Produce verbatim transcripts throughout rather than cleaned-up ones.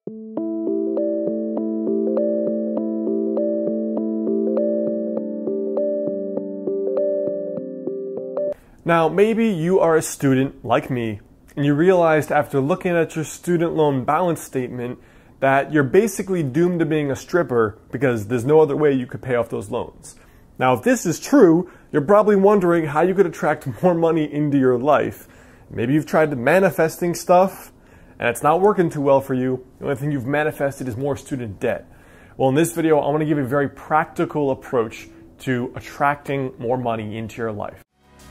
Now, maybe you are a student like me, and you realized after looking at your student loan balance statement that you're basically doomed to being a stripper because there's no other way you could pay off those loans. Now, if this is true, you're probably wondering how you could attract more money into your life. Maybe you've tried manifesting stuff, and it's not working too well for you. The only thing you've manifested is more student debt. Well, in this video, I want to give you a very practical approach to attracting more money into your life.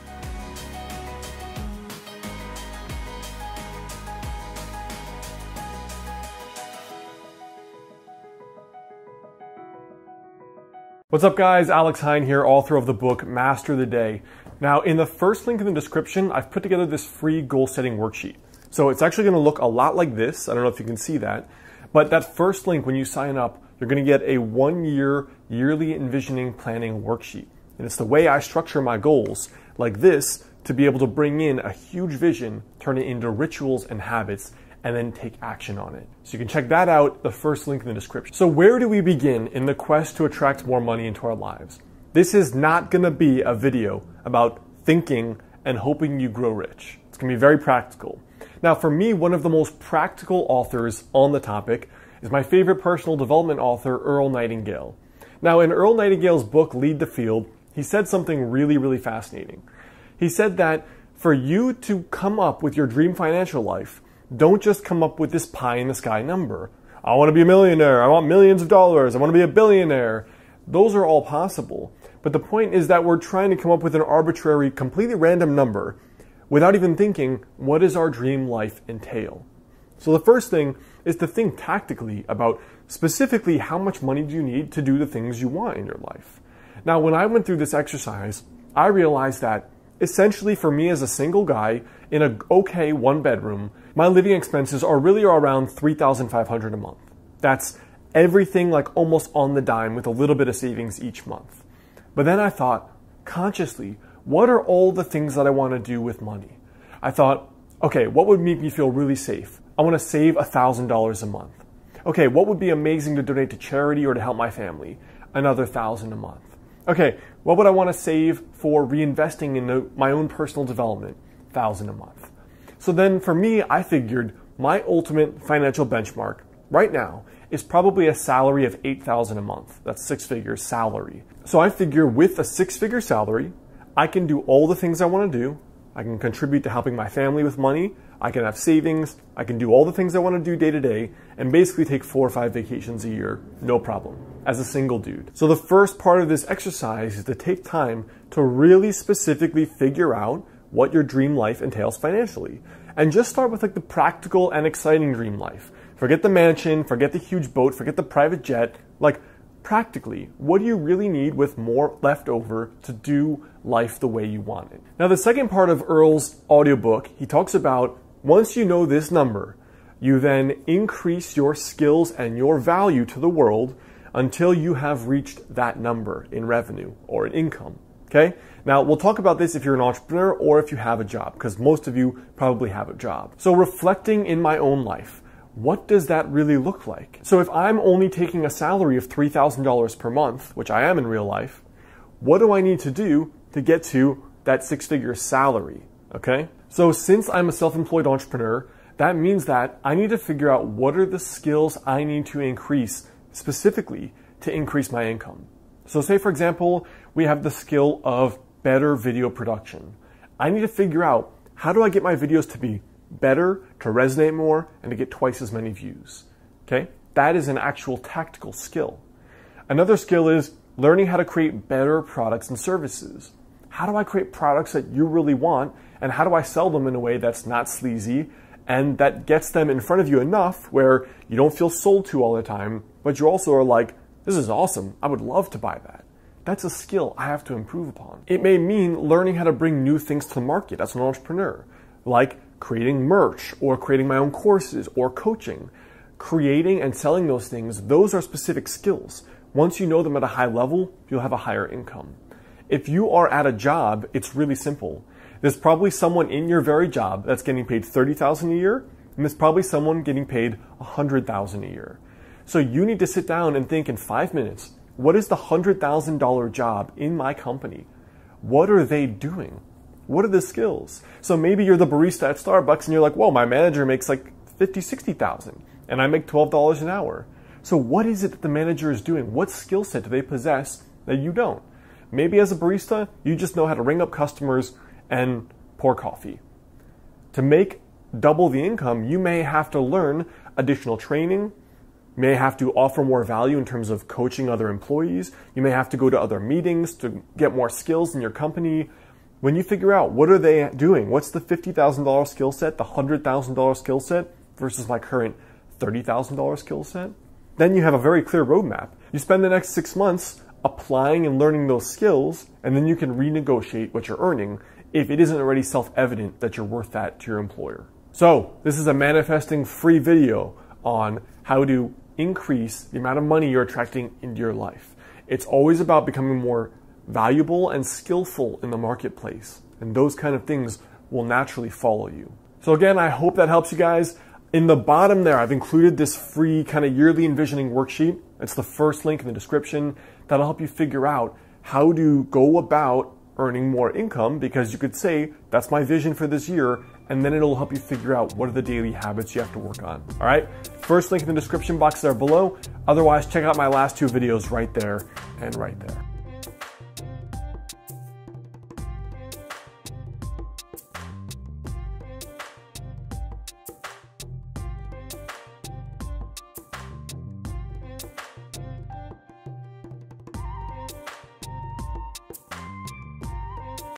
What's up guys, Alex Hine here, author of the book Master the Day. Now in the first link in the description, I've put together this free goal setting worksheet. So it's actually gonna look a lot like this, I don't know if you can see that, but that first link when you sign up, you're gonna get a one year yearly envisioning planning worksheet. And it's the way I structure my goals, like this, to be able to bring in a huge vision, turn it into rituals and habits, and then take action on it. So you can check that out, the first link in the description. So where do we begin in the quest to attract more money into our lives? This is not gonna be a video about thinking and hoping you grow rich. It's gonna be very practical. Now for me, one of the most practical authors on the topic is my favorite personal development author, Earl Nightingale. Now in Earl Nightingale's book, Lead the Field, he said something really, really fascinating. He said that for you to come up with your dream financial life, don't just come up with this pie in the sky number. I want to be a millionaire. I want millions of dollars. I want to be a billionaire. Those are all possible. But the point is that we're trying to come up with an arbitrary, completely random number without even thinking, what does our dream life entail? So the first thing is to think tactically about specifically how much money do you need to do the things you want in your life. Now, when I went through this exercise, I realized that essentially for me as a single guy in a okay one bedroom, my living expenses are really around three thousand five hundred dollars a month. That's everything like almost on the dime with a little bit of savings each month. But then I thought, consciously, what are all the things that I want to do with money? I thought, okay, what would make me feel really safe? I want to save one thousand dollars a month. Okay, what would be amazing to donate to charity or to help my family? Another one thousand dollars a month. Okay, what would I want to save for reinvesting in my own personal development? one thousand dollars a month. So then for me, I figured my ultimate financial benchmark right now is probably a salary of eight thousand dollars a month. That's six figure salary. So I figure with a six figure salary, I can do all the things I want to do. I can contribute to helping my family with money. I can have savings. I can do all the things I want to do day to day and basically take four or five vacations a year, no problem, as a single dude. So the first part of this exercise is to take time to really specifically figure out what your dream life entails financially. And just start with like the practical and exciting dream life. Forget the mansion, forget the huge boat, forget the private jet. Like practically, what do you really need with more left over to do life the way you want it? Now the second part of Earl's audiobook, he talks about once you know this number, you then increase your skills and your value to the world until you have reached that number in revenue or in income. Okay? Now, we'll talk about this if you're an entrepreneur or if you have a job, because most of you probably have a job. So reflecting in my own life, what does that really look like? So if I'm only taking a salary of three thousand dollars per month, which I am in real life, what do I need to do to get to that six-figure salary? Okay? So since I'm a self-employed entrepreneur, that means that I need to figure out what are the skills I need to increase specifically to increase my income. So say, for example, we have the skill of better video production. I need to figure out how do I get my videos to be better, to resonate more, and to get twice as many views. Okay? That is an actual tactical skill. Another skill is learning how to create better products and services. How do I create products that you really want, and how do I sell them in a way that's not sleazy and that gets them in front of you enough where you don't feel sold to all the time, but you also are like, this is awesome, I would love to buy that. That's a skill I have to improve upon. It may mean learning how to bring new things to the market as an entrepreneur, like creating merch or creating my own courses or coaching. Creating and selling those things, those are specific skills. Once you know them at a high level, you'll have a higher income. If you are at a job, it's really simple. There's probably someone in your very job that's getting paid thirty thousand dollars a year, and there's probably someone getting paid one hundred thousand dollars a year. So you need to sit down and think in five minutes, what is the one hundred thousand dollar job in my company? What are they doing? What are the skills? So maybe you're the barista at Starbucks and you're like, whoa, my manager makes like fifty, sixty thousand and I make twelve dollars an hour. So what is it that the manager is doing? What skill set do they possess that you don't? Maybe as a barista, you just know how to ring up customers and pour coffee. To make double the income, you may have to learn additional training, may have to offer more value in terms of coaching other employees. You may have to go to other meetings to get more skills in your company. When you figure out what are they doing, what's the fifty thousand dollar skill set, the one hundred thousand dollar skill set versus my current thirty thousand dollar skill set, then you have a very clear roadmap. You spend the next six months applying and learning those skills, and then you can renegotiate what you're earning if it isn't already self-evident that you're worth that to your employer. So this is a manifesting free video on how to increase the amount of money you're attracting into your life. It's always about becoming more valuable and skillful in the marketplace, and those kind of things will naturally follow you. So again, I hope that helps you guys. In the bottom there, I've included this free kind of yearly envisioning worksheet. It's the first link in the description. That'll help you figure out how to go about earning more income, because you could say, that's my vision for this year, and then it'll help you figure out what are the daily habits you have to work on. All right, first link in the description box there below. Otherwise, check out my last two videos right there and right there.